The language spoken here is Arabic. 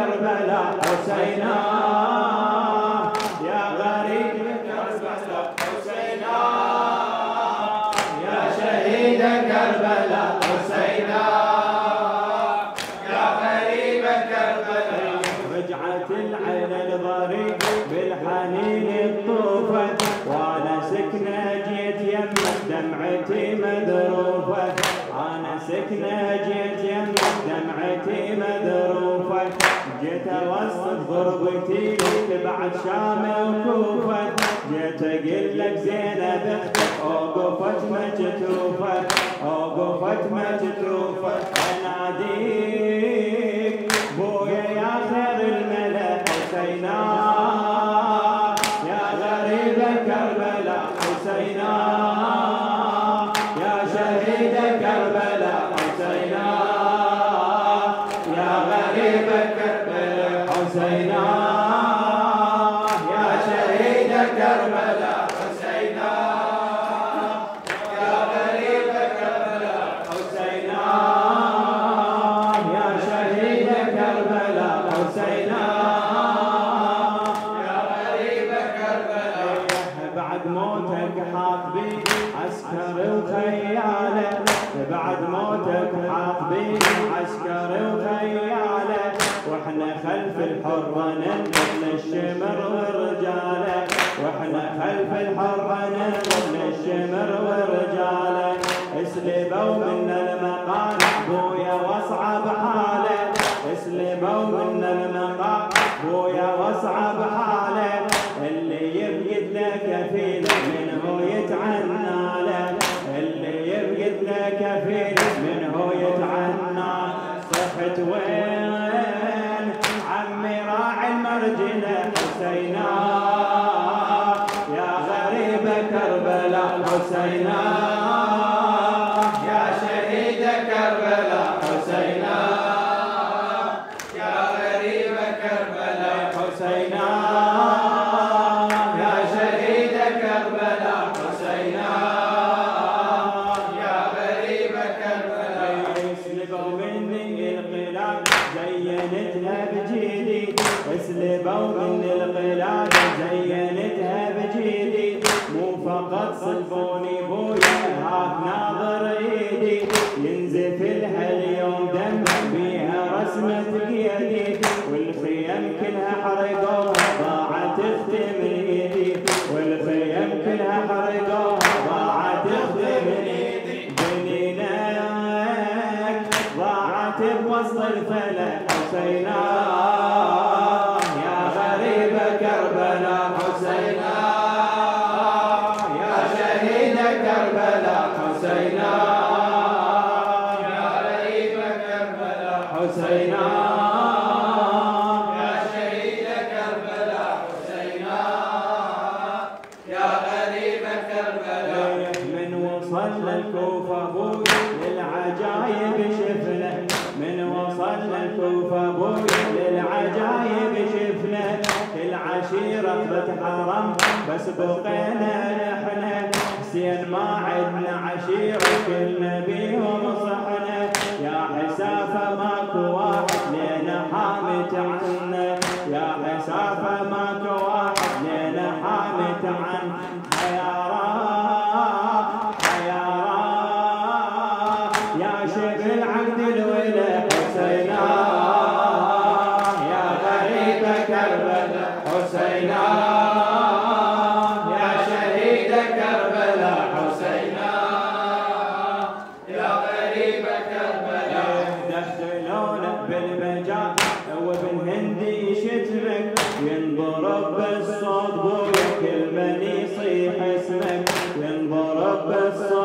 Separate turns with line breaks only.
كربلاء حسينا يا غريب كربلاء حسينا يا شهيد كربلاء حسينا يا غريب كربلاء رجعت العين الضريب بالحنين الطوفت وانا سكنه جيت يمك دمعتي مذروفه انا سكنه جيت يمك دمعتي مذروفه جيت اوصف ضربتي لك بعد شام وكوفه جيت اقول لك زينب اختك اوقفت مكتوفه اوقفت مكتوفه اناديك بويا يا خير الملا حسينا يا غريب كربلاء حسينا يا شهيد كربلاء حسينا يا غريب كربلاء حسينا يا شهيد كربلاء حسينا يا غريب كربلاء حسينا يا شهيد كربلاء حسينا يا غريب كربلاء بعد موتك حاط بي عسكر وخياله بعد موتك حاط بي عسكر وخياله واحنا خلف الحرة ننقل الشمر ورجاله واحنا خلف الحرة ننقل الشمر ورجاله اسلبوا منا المقام بويا واصعب حاله اسلبوا منا المقام بويا واصعب حاله اللي يبقد له كفيل منه يتعنى له اللي يبقد له كفيل منه يتعنى صحت وين عمي راعي المرجله حسينا يا غريب كربلاء حسينا يا شهيد كربلاء حسينا يا غريب كربلاء حسينا يا شهيد كربلاء حسينا يا غريب كربلاء اسلبوا مني القلاد زينتها بجيدي اسلبوا مني القلاد زينتها بجيدي مو فقط صلبوني بويا هاك ناظر ايدي ينزف لها اليوم دم بيها رسمة قيدي والخيم كلها حرقوها ضاعت اختي من ايدي والخيم كلها حرقوها ضاعت اختي من ايدي بنينك ضاعت بوسط الفلا حسينا يا غريب كربلاء حسينا يا شهيد كربلاء حسينا يا غريب كربلاء حسينا يا شهيد كربلاء حسينا يا غريب كربلاء من وصل للكوفة بوي للعجايب شفنا من وصل للكوفة بوي للعجايب شفنا العشيرة اخذت حرم بس بقينا نحنا حسين ما عدنا عشيرة كلنا بيهم صحنا يا حسافة ماكو واحد لينا حامت عنا يا حسافة ماكو واحد لينا حامت عنا حيارة حيارة يا شبل عقد الولا حسينا يا غريب كربلاء حسينا يا شهيد كربلاء حسينا يا غريب كربلاء دخلونا بالمجال وبالهندي شتمك ينضرب بالصوت بويا كل من يصيح اسمك ينضرب بالصوت